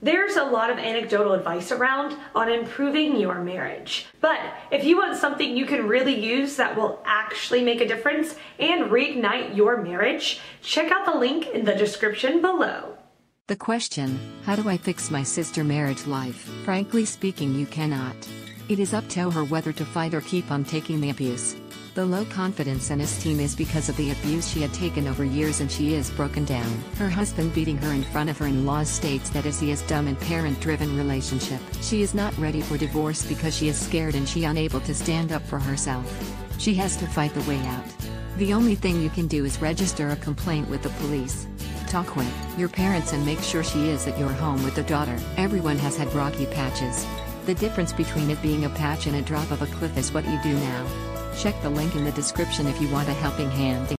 There's a lot of anecdotal advice around on improving your marriage. But if you want something you can really use that will actually make a difference and reignite your marriage, check out the link in the description below. The question, how do I fix my sister marriage life? Frankly speaking, you cannot. It is up to her whether to fight or keep on taking the abuse. The low confidence and esteem is because of the abuse she had taken over years, and she is broken down. Her husband beating her in front of her in-laws states that as he is dumb and parent-driven relationship. She is not ready for divorce because she is scared and she unable to stand up for herself. She has to fight the way out. The only thing you can do is register a complaint with the police. Talk with your parents and make sure she is at your home with the daughter. Everyone has had rocky patches. The difference between it being a patch and a drop of a cliff is what you do now. Check the link in the description if you want a helping hand.